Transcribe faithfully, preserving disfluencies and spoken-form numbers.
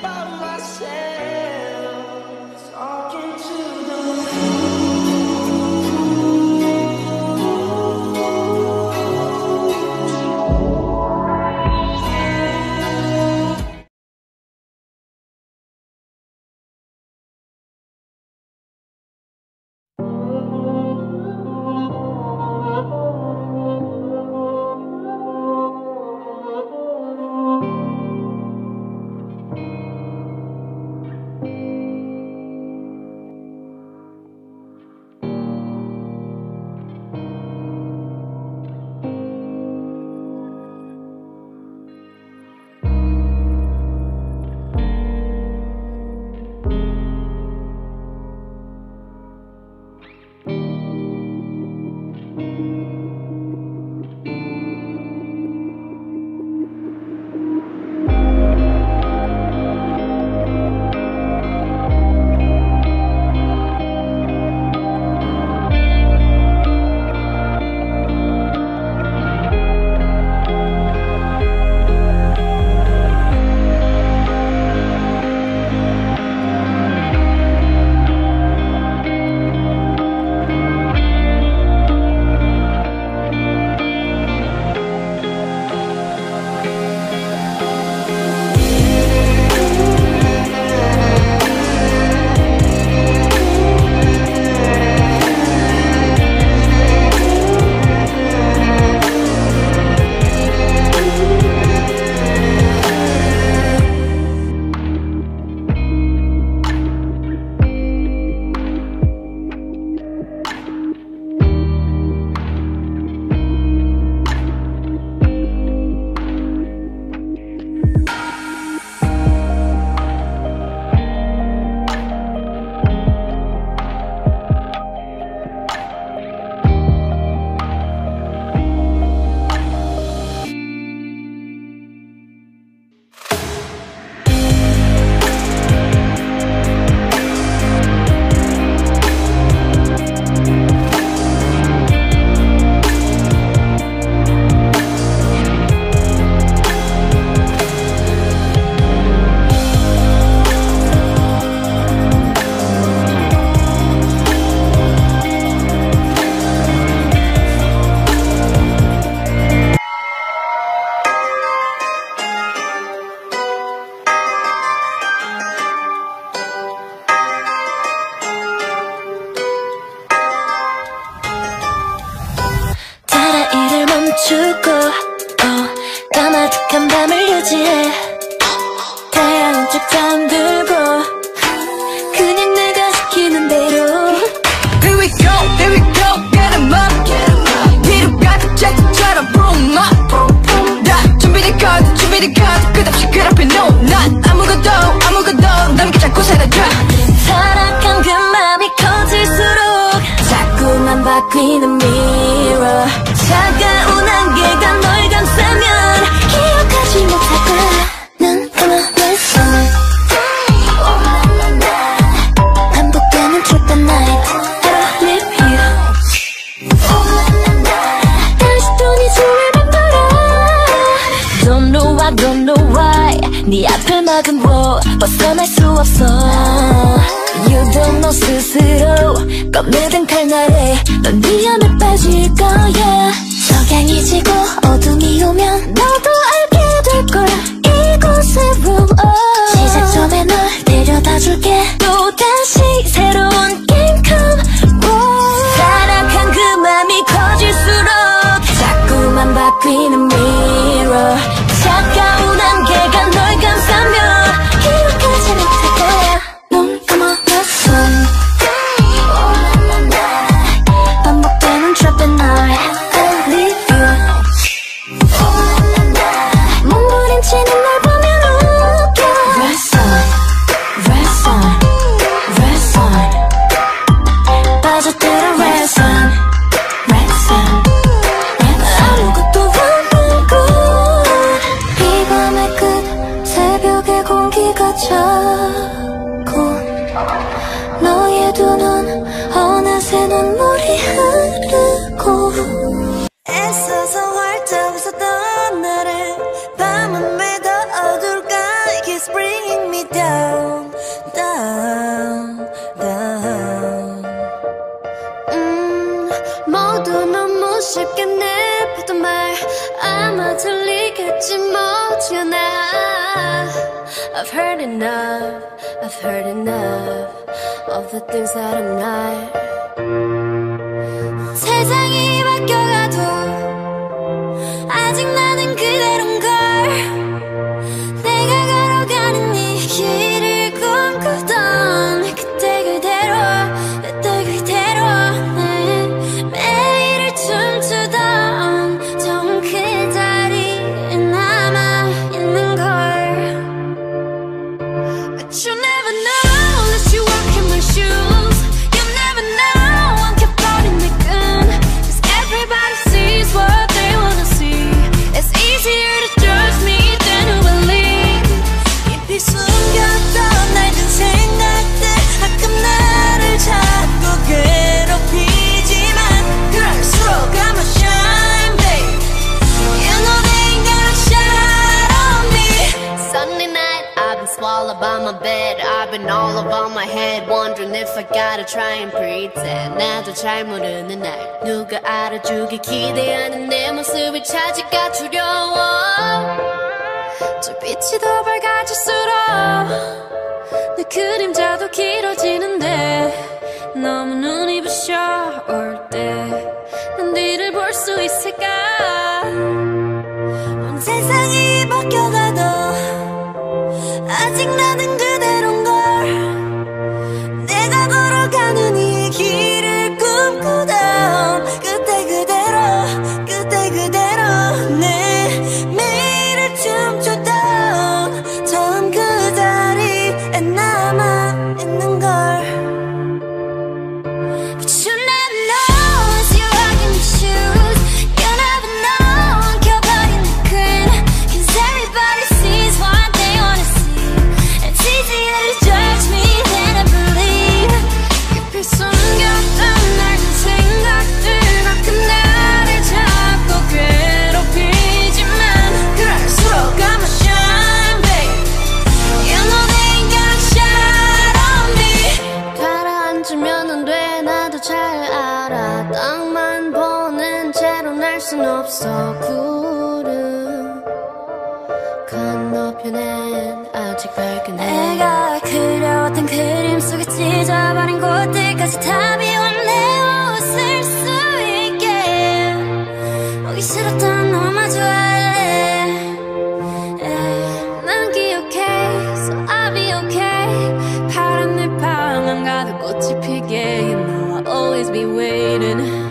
멈추고 어, 까마득한 밤을 유지해 태양은 쭉 잠들고 그냥 내가 시키는 대로 Here we go, here we go, get 'em up 위로 가득 제트처럼 boom up 다 준비된 카드, 준비된 카드 끝없이 그 앞에 no 난 아무것도 아무것도 남기지 않고 사라져 타락한 그 맘이 커질수록 자꾸만 바뀌는 mirror 차가운 안개가 널 감싸면 기억하지 못할 거야 눈 감아놨어 반복되는 truth and night I live you 다시 또 네 숨을 멈춰라 Don't know why, don't know why 네 앞을 막은 wall 벗어날 수 없어 You don't know 스스로 검은 칼날에 넌 위험에 빠질 거야 석양이 지고 어둠이 오면 너도 알게 될 거야 이곳으로 시작점에 널 데려다 줄게 또다시 새로운 게임 come 타락한 그 맘이 커질수록 자꾸만 바뀌는 mirror 차가운 안개가 널 감싸면 기억하지 못할 거야 눈 감아놨어 반복되는 trap and night I leave you 몸부림치는 널 보면 웃겨 Red sun, red sun, red sun 빠져들어 red sun, red sun 아무것도 없는 곳 이 밤의 끝 새벽의 공기가 차고 너의 두 눈 어느새 눈물이 흐르고 애써서 활짝 웃었던 나를 밤은 왜 더 어둘까 It keeps bringing me down I've heard enough, I've heard enough of the things that I'm not. 세상이 바뀌어가도 아직 나는 그대로인걸. 내가 걸어가는 이 길을 꿈꾸던 그때 그대로 그때 그대로 내 매일을 춤추던 정 그 자리에 남아있는걸. But you never know unless you walk in my shoes. You never know I'm 켜버린 내 끈. Cause everybody sees what they wanna see. It's easier to judge me than to believe. 깊이 숨겼던 낡은 생각들 가끔 나를 자꾸 괴롭히지만 그럴수록 I'm a shine babe. You know they ain't gonna shine on me. Sunday night, I've been swallowed by my bed. I've been all over my head, wondering if I gotta try and pretend. 나도 잘 모르는 날 누가 알아주길 기대하는 내 모습을 찾기가 두려워. 저 빛이 더 밝아질수록 내 그림자도 길어지는데 너무 눈이 부셔 올 때 난 뒤를 볼 수 있을까. 세상이 바뀌어가도 아직 나는 그대로인걸. 내가 걸어가는 이 길을 꿈꾸던 그때 그대로 그때 그대로 내 매일을 춤추던 처음 그 자리에 남아있는걸. But you never know as you walk in your shoes. You never know I'm 켜버린 내 끈. Cause everybody sees what they wanna see. It's easier to judge me than to believe. 깊이 숨겼던 낡은 생각들 가끔 나를 자꾸 괴롭히지만 그럴수록 I'm a shine babe. You know they ain't gonna shine on me. 가라앉으면 안 돼. 나도 잘 알아. 땅만 보는 채로 날 순 없어. 구름 건너편엔 아직 밝은 해. 내가 그려왔던 그림 속에 찢어버린 곳들까지 다 비워 내 옷을 수 있게. 보기 싫었던 너만 좋아해. 난 기억해, so I'll be okay. 파란 내 방 안가득 꽃이 피게. You know I'll always be waiting.